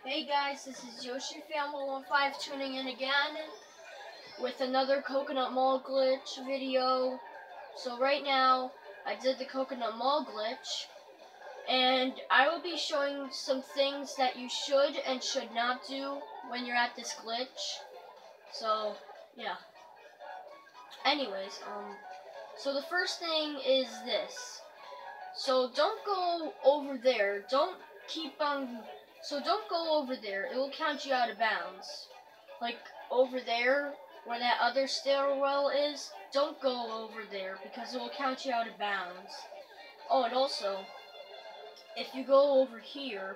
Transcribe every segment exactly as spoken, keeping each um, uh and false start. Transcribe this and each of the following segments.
Hey guys, this is Yoshi Family one five tuning in again with another Coconut Mall glitch video. So right now, I did the Coconut Mall glitch, and I will be showing some things that you should and should not do when you're at this glitch. So, yeah. Anyways, um, so the first thing is this. So don't go over there. Don't keep on... So don't go over there. It will count you out of bounds. Like, over there, where that other stairwell is, don't go over there, because it will count you out of bounds. Oh, and also, if you go over here,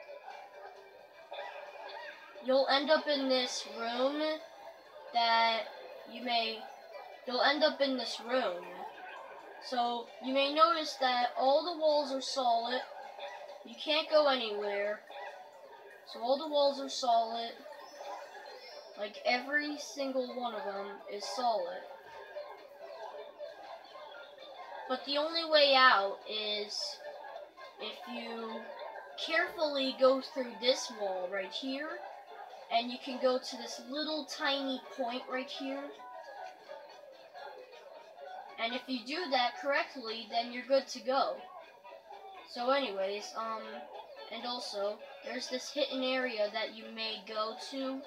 you'll end up in this room that you may... You'll end up in this room. So, you may notice that all the walls are solid. You can't go anywhere. So all the walls are solid. Like every single one of them is solid. But the only way out is if you carefully go through this wall right here, and you can go to this little tiny point right here. And if you do that correctly, then you're good to go. So anyways, um, and also, there's this hidden area that you may go to.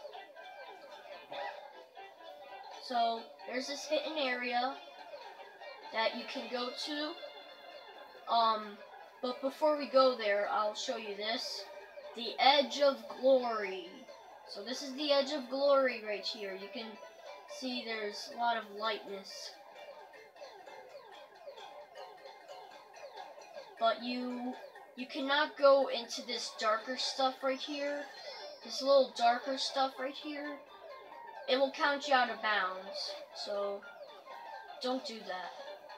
So, there's this hidden area that you can go to. Um, but before we go there, I'll show you this. The Edge of Glory. So this is the Edge of Glory right here. You can see there's a lot of lightness. But you... You cannot go into this darker stuff right here. This little darker stuff right here. It will count you out of bounds. So, don't do that.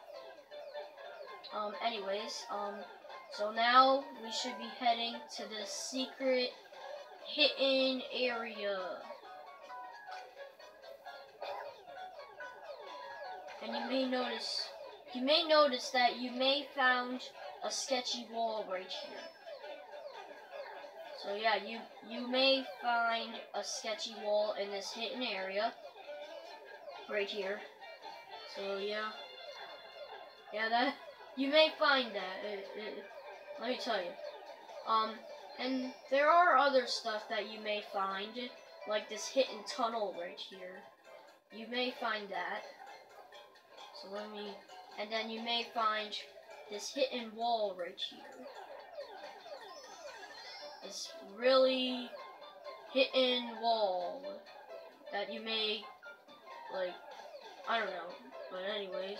Um, anyways, um, so now we should be heading to this secret hidden area. And you may notice, you may notice that you may found a sketchy wall right here. So yeah, you you may find a sketchy wall in this hidden area right here. So yeah, yeah, that you may find that. It, it, let me tell you. Um, and there are other stuff that you may find, like this hidden tunnel right here. You may find that. So let me, and then you may find this hidden wall right here. This really hidden wall that you may, like, I don't know, but anyways.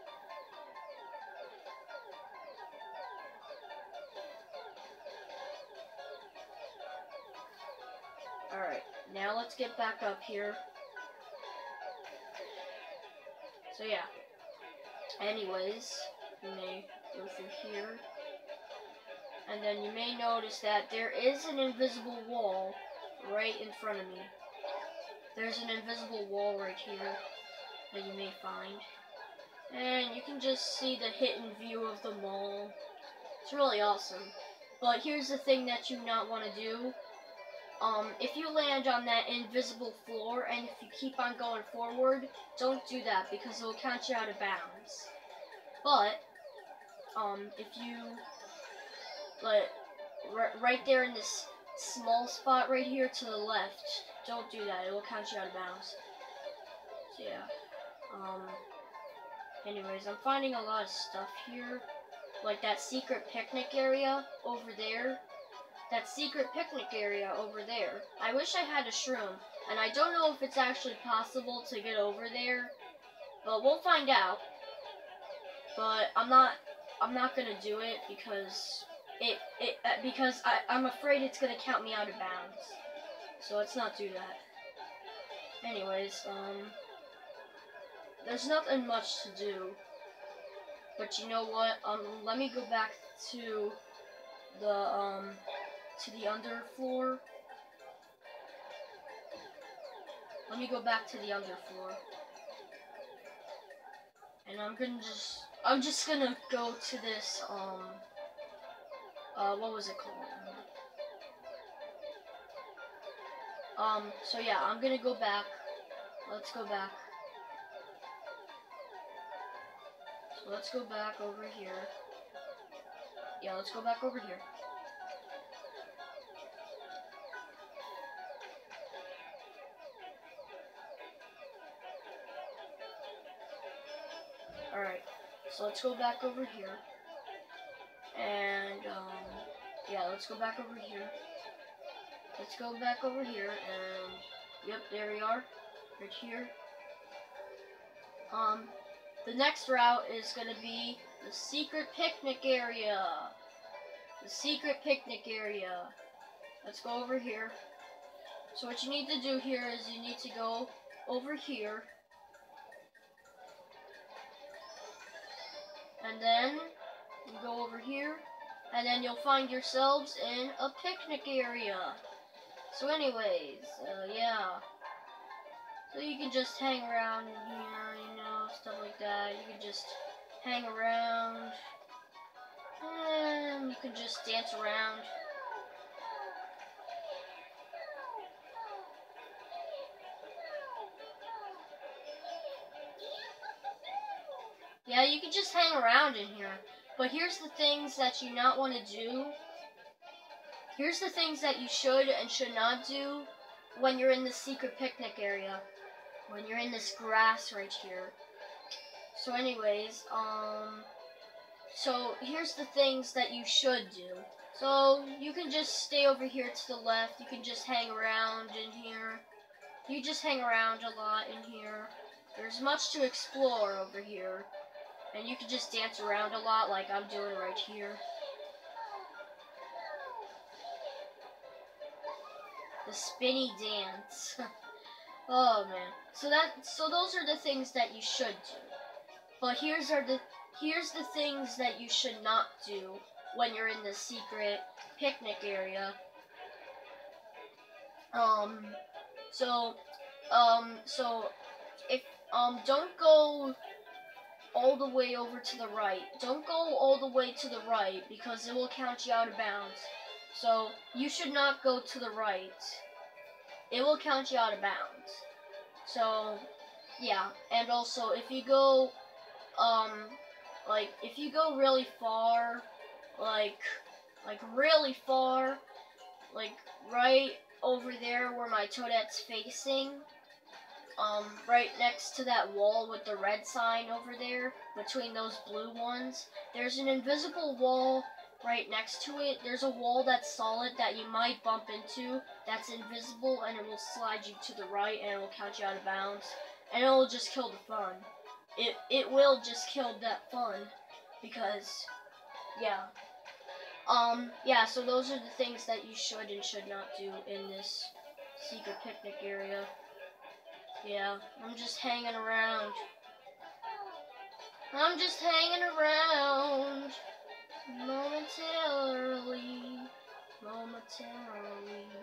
Alright, now let's get back up here. So yeah, anyways, you may go through here. And then you may notice that there is an invisible wall right in front of me. There's an invisible wall right here that you may find. And you can just see the hidden view of the mall. It's really awesome. But here's the thing that you not want to do. Um, if you land on that invisible floor and if you keep on going forward, don't do that because it will count you out of bounds. But, um, if you... But right there in this small spot right here to the left, don't do that. It will count you out of bounds. So yeah. Um. Anyways, I'm finding a lot of stuff here, like that secret picnic area over there. That secret picnic area over there. I wish I had a shroom, and I don't know if it's actually possible to get over there, but we'll find out. But I'm not. I'm not gonna do it because. It, it, uh, because I, I'm afraid it's going to count me out of bounds. So let's not do that. Anyways, um, there's nothing much to do. But you know what, um, let me go back to the, um, to the underfloor. Let me go back to the underfloor. And I'm gonna just, I'm just gonna go to this, um, Uh, what was it called? Um, so yeah, I'm gonna go back. Let's go back. So let's go back over here. Yeah, let's go back over here. Alright, so let's go back over here. And, um, yeah, let's go back over here. Let's go back over here, and, yep, there we are. Right here. Um, the next route is going to be the secret picnic area. The secret picnic area. Let's go over here. So what you need to do here is you need to go over here. And then you go over here. And then you'll find yourselves in a picnic area. So anyways, uh, yeah. So you can just hang around here, you know, stuff like that. You can just hang around. And you can just dance around. Yeah, you can just hang around in here. But here's the things that you not want to do. Here's the things that you should and should not do when you're in the secret picnic area. When you're in this grass right here. So anyways, um, so here's the things that you should do. So you can just stay over here to the left. You can just hang around in here. You just hang around a lot in here. There's much to explore over here. And you can just dance around a lot like I'm doing right here. The spinny dance. Oh man. So that so those are the things that you should do. But here's are the here's the things that you should not do when you're in the secret picnic area. Um so um so if um don't go all the way over to the right. Don't go all the way to the right because it will count you out of bounds. So you should not go to the right. It will count you out of bounds. So yeah, and also if you go um like if you go really far, like like really far, like right over there where my Toadette's facing, Um, right next to that wall with the red sign over there, between those blue ones, there's an invisible wall right next to it. There's a wall that's solid that you might bump into that's invisible, and it will slide you to the right, and it will count you out of bounds, and it will just kill the fun. It, it will just kill that fun, because, yeah. Um, yeah, so those are the things that you should and should not do in this secret picnic area. Yeah, I'm just hanging around. I'm just hanging around. Momentarily. Momentarily.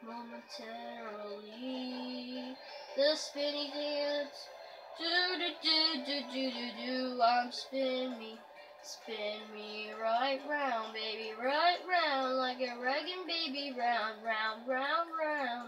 Momentarily. The spinny dance. Do do do do do do do. I'm spin me. Spin me right round, baby. Right round like a ragging baby. Round, round, round, round.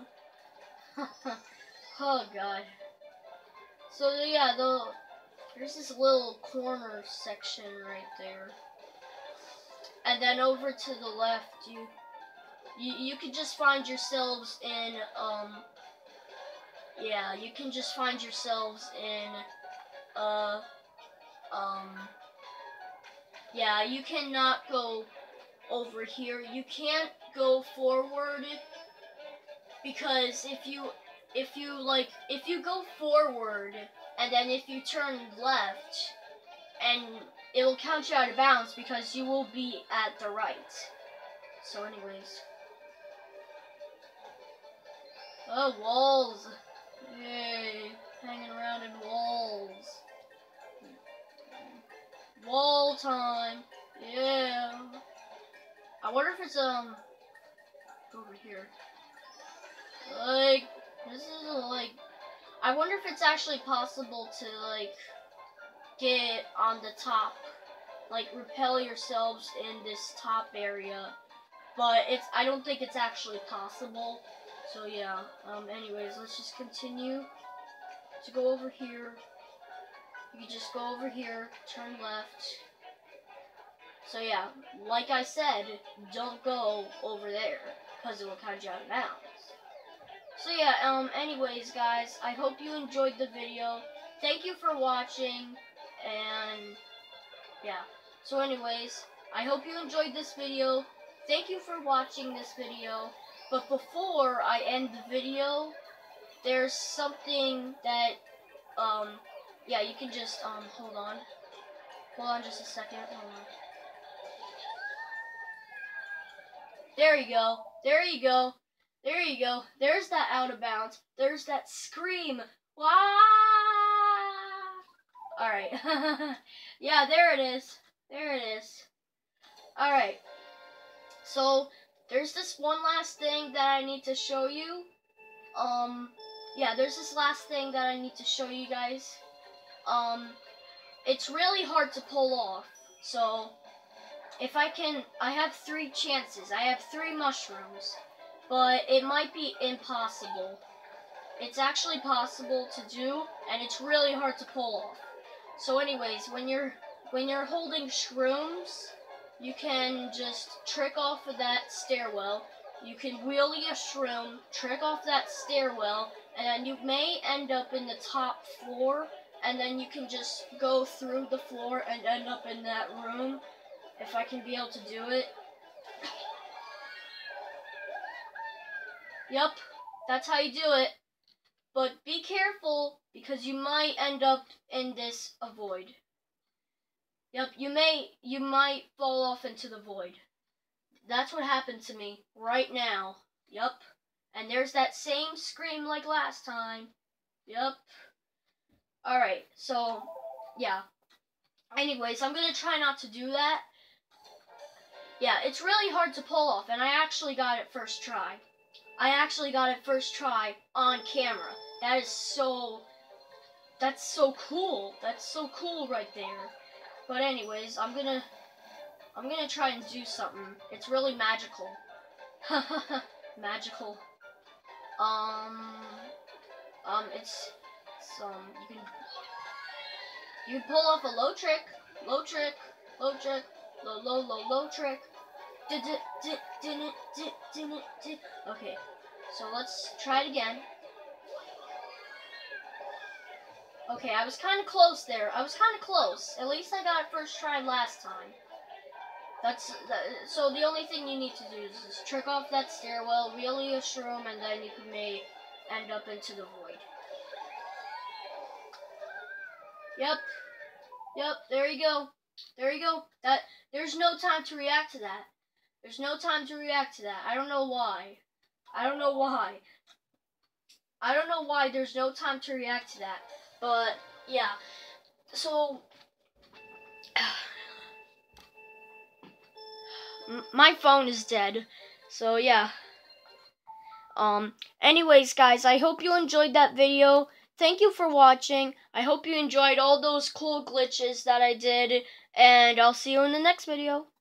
Oh god. So yeah, the there's this little corner section right there, and then over to the left, you you you can just find yourselves in um yeah you can just find yourselves in uh um yeah you cannot go over here. You can't go forward because if you If you like, if you go forward and then if you turn left, and it will count you out of bounds because you will be at the right. So, anyways, oh walls, yay! Hanging around in walls. Wall time, yeah. I wonder if it's um over here. Like. This is like, I wonder if it's actually possible to like get on the top, like repel yourselves in this top area, but it's, I don't think it's actually possible. So yeah, um, anyways, let's just continue to go over here. You can just go over here, turn left. So yeah, like I said, don't go over there, because it will catch you out of bounds. So yeah, um, anyways, guys, I hope you enjoyed the video. Thank you for watching, and yeah. So anyways, I hope you enjoyed this video. Thank you for watching this video. But before I end the video, there's something that, um, yeah, you can just, um, hold on. Hold on just a second. Hold on. There you go. There you go. There you go. There's that out of bounds. There's that scream. Wah! Alright. Yeah, there it is. There it is. Alright. So, there's this one last thing that I need to show you. Um, yeah, there's this last thing that I need to show you guys. Um, it's really hard to pull off. So, if I can, I have three chances. I have three mushrooms. But it might be impossible. It's actually possible to do, and it's really hard to pull off. So anyways, when you're when you're holding shrooms, you can just trick off of that stairwell. You can wheelie a shroom, trick off that stairwell, and then you may end up in the top floor, and then you can just go through the floor and end up in that room, if I can be able to do it. Yep, that's how you do it. But be careful, because you might end up in this void. Yep, you may, you might fall off into the void. That's what happened to me right now. Yep. And there's that same scream like last time. Yep. Alright, so, yeah. Anyways, I'm gonna try not to do that. Yeah, it's really hard to pull off, and I actually got it first try. I actually got it first try on camera. That is so, that's so cool. That's so cool right there. But anyways, I'm gonna, I'm gonna try and do something. It's really magical. Magical. Um, um, it's, it's, um, you can, you can pull off a low trick, low trick, low trick, low, low, low, low trick. Okay, so let's try it again. Okay, I was kind of close there. I was kind of close. At least I got it first try last time. That's that, so the only thing you need to do is just trick off that stairwell, wheelie a shroom, and then you may end up into the void. Yep. Yep, there you go. There you go. That there's no time to react to that. There's no time to react to that. I don't know why. I don't know why. I don't know why there's no time to react to that. But, yeah. So, my phone is dead. So, yeah. Um, anyways, guys, I hope you enjoyed that video. Thank you for watching. I hope you enjoyed all those cool glitches that I did. And I'll see you in the next video.